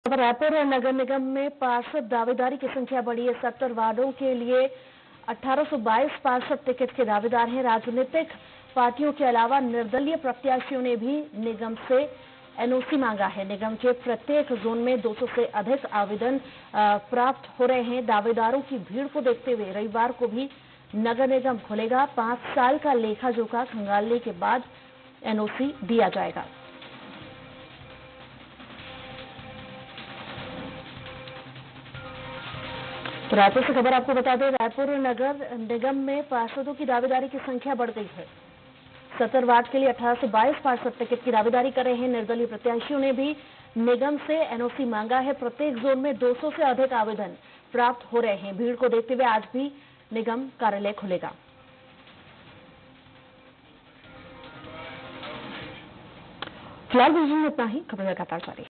रायपुर नगर निगम में पार्षद दावेदारी की संख्या बढ़ी है। 70 वार्डों के लिए 1822 पार्षद टिकट के दावेदार हैं। राजनीतिक पार्टियों के अलावा निर्दलीय प्रत्याशियों ने भी निगम से एनओसी मांगा है। निगम के प्रत्येक जोन में 200 से अधिक आवेदन प्राप्त हो रहे हैं। दावेदारों की भीड़ को देखते हुए रविवार को भी नगर निगम खुलेगा। 5 साल का लेखा जोखा खंगालने के बाद एनओसी दिया जाएगा। तो रायपुर से खबर आपको बता दें, रायपुर नगर निगम में पार्षदों की दावेदारी की संख्या बढ़ गई है। 70 वार्ड के लिए 1822 पार्षद टिकट की दावेदारी कर रहे हैं। निर्दलीय प्रत्याशियों ने भी निगम से एनओसी मांगा है। प्रत्येक जोन में 200 से अधिक आवेदन प्राप्त हो रहे हैं। भीड़ को देखते हुए आज भी निगम कार्यालय खुलेगा। फिलहाल बुलेटिन में इतना ही। खबर लगातार जारी।